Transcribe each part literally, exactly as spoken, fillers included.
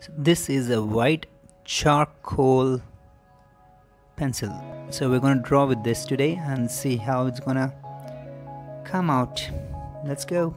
So this is a white charcoal pencil. So we're gonna draw with this today and see how it's gonna come out. Let's go.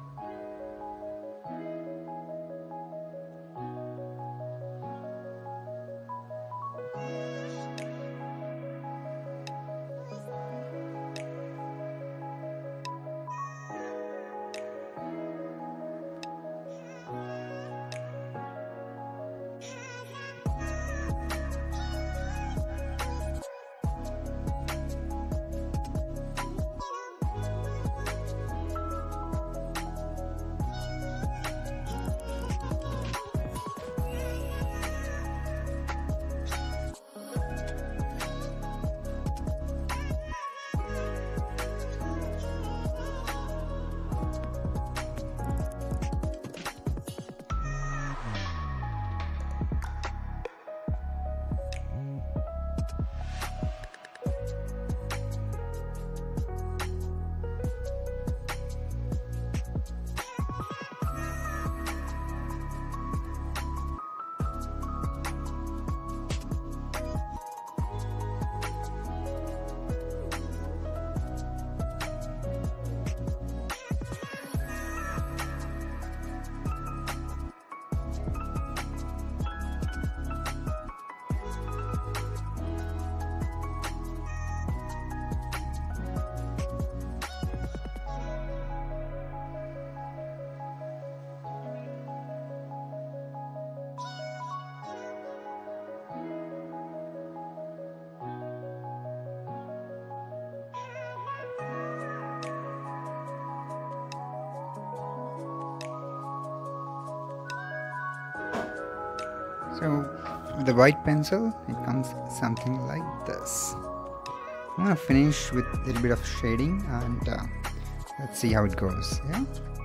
So with the white pencil, it comes something like this. I'm gonna finish with a little bit of shading and uh, let's see how it goes. Yeah.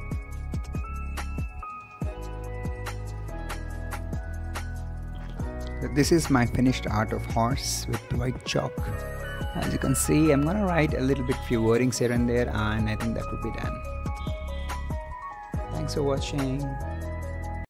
So this is my finished art of horse with white chalk. As you can see, I'm gonna write a little bit few wordings here and there, and I think that would be done. Thanks for watching.